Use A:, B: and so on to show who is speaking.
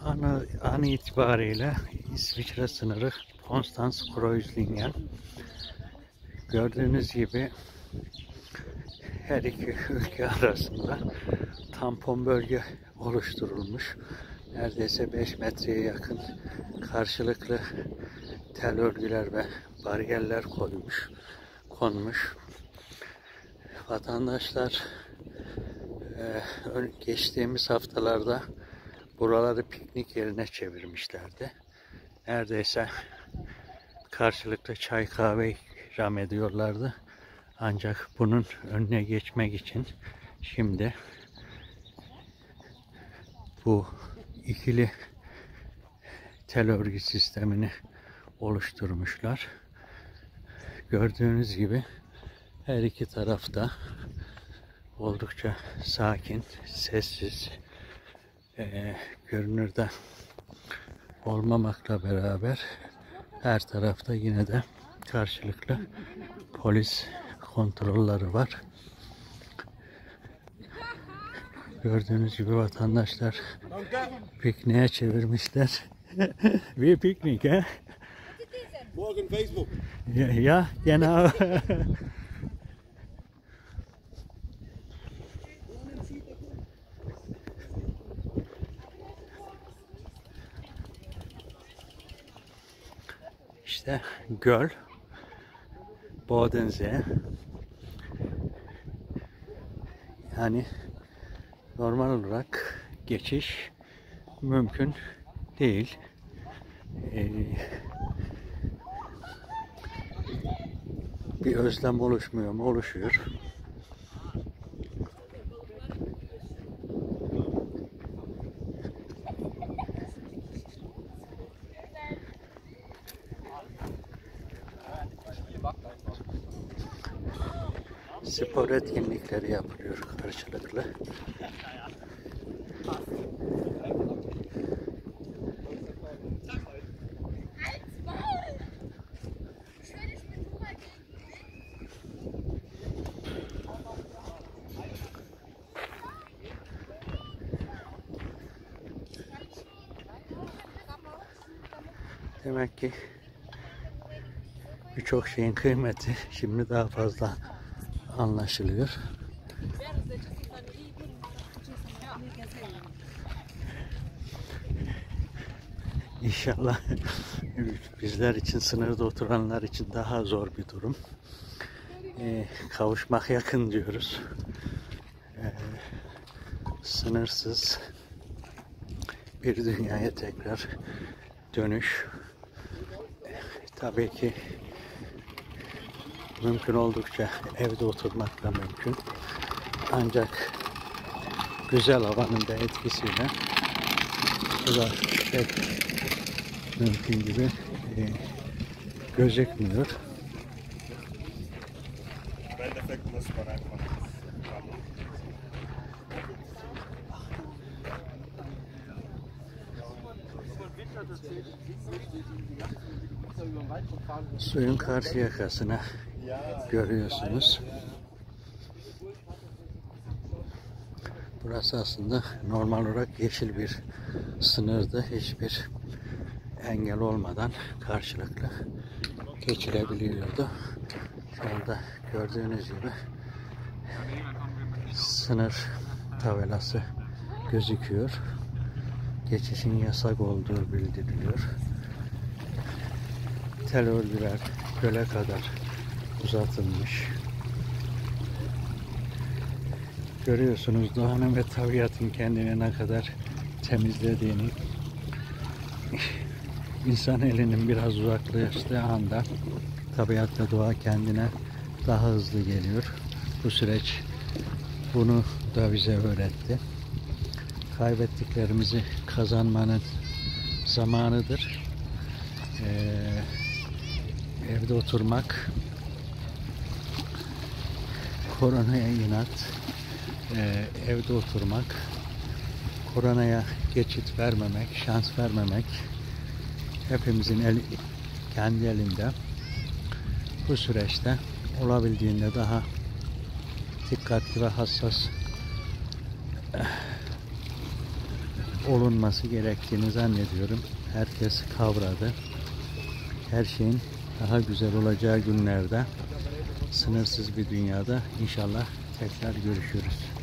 A: An itibariyle İsviçre sınırı Konstanz-Kreuzlingen. Gördüğünüz gibi her iki ülke arasında tampon bölge oluşturulmuş. Neredeyse 5 metreye yakın karşılıklı tel örgüler ve bariyerler konmuş. Vatandaşlar geçtiğimiz haftalarda buraları piknik yerine çevirmişlerdi. Neredeyse karşılıklı çay kahve ikram ediyorlardı. Ancak bunun önüne geçmek için şimdi bu ikili tel örgü sistemini oluşturmuşlar. Gördüğünüz gibi her iki tarafta oldukça sakin, sessiz, görünürde olmamakla beraber her tarafta yine de karşılıklı polis kontrolleri var. Gördüğünüz gibi vatandaşlar pikniğe çevirmişler. Bir piknik he?
B: Morgen Facebook.
A: Ja, genau. İşte göl, Bodensee. Yani normal olarak geçiş mümkün değil. Bir özlem oluşmuyor mu? Oluşuyor. Spor etkinlikleri yapılıyor karşılıklı. Demek ki birçok şeyin kıymeti şimdi daha fazla anlaşılıyor. İnşallah bizler için, sınırda oturanlar için daha zor bir durum. Kavuşmak yakın diyoruz. Sınırsız bir dünyaya tekrar dönüş. Tabii ki mümkün oldukça evde oturmakla mümkün. Ancak güzel havanın da etkisiyle bu da pek mümkün gibi gözükmüyor. Suyun karşı yakasını görüyorsunuz. Burası aslında normal olarak yeşil bir sınırdı. Hiçbir engel olmadan karşılıklı geçilebiliyordu. Şu anda gördüğünüz gibi sınır tabelası gözüküyor. Geçişin yasak olduğu bildiriliyor. Tel örgüler göle kadar uzatılmış. Görüyorsunuz doğanın ve tabiatın kendini ne kadar temizlediğini. İnsan elinin biraz uzaklaştığı anda tabiat ve doğa kendine daha hızlı geliyor. Bu süreç bunu da bize öğretti. Kaybettiklerimizi kazanmanın zamanıdır. Evde oturmak, koronaya inat, evde oturmak, koronaya geçit vermemek, şans vermemek hepimizin kendi elinde. Bu süreçte olabildiğinde daha dikkatli ve hassas olunması gerektiğini zannediyorum. Herkes kavradı. Her şeyin daha güzel olacağı günlerde, sınırsız bir dünyada inşallah tekrar görüşürüz.